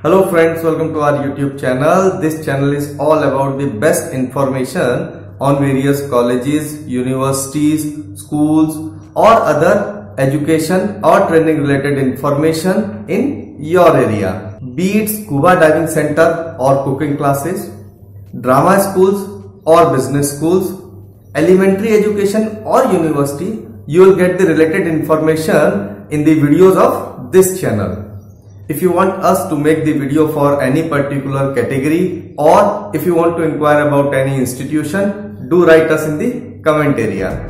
Hello friends, welcome to our YouTube channel. This channel is all about the best information on various colleges, universities, schools or other education or training related information in your area. Be it scuba diving center or cooking classes, drama schools or business schools, elementary education or university, you will get the related information in the videos of this channel. If you want us to make the video for any particular category or if you want to inquire about any institution, do write us in the comment area.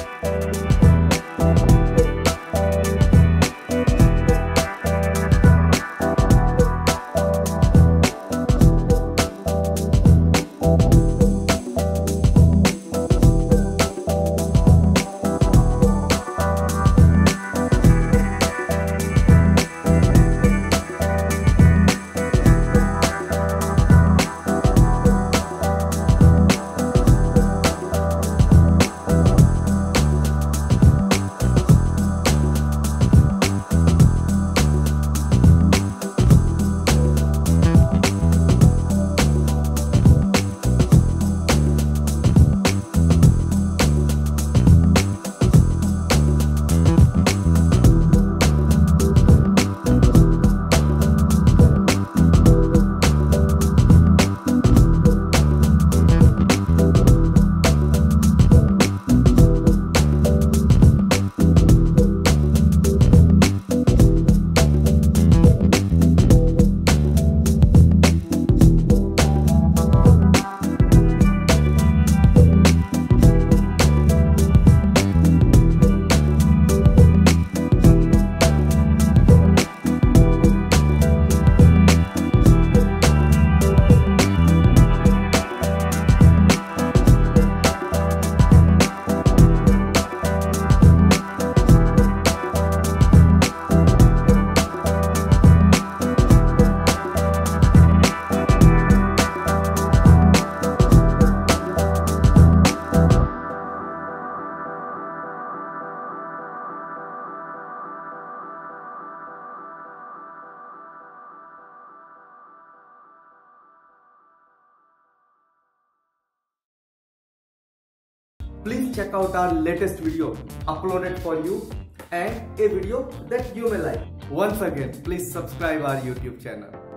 Please check out our latest video uploaded for you and a video that you may like. Once again, please subscribe our YouTube channel.